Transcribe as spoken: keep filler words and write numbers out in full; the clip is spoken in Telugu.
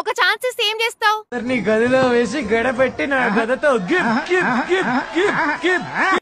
ఒక ఛాన్స్ ఇస్తే ఏం చేస్తావు? నీ గదిలో వేసి గడ పెట్టి నా గదతో గిప్ గిప్ గిప్ గిప్ గిప్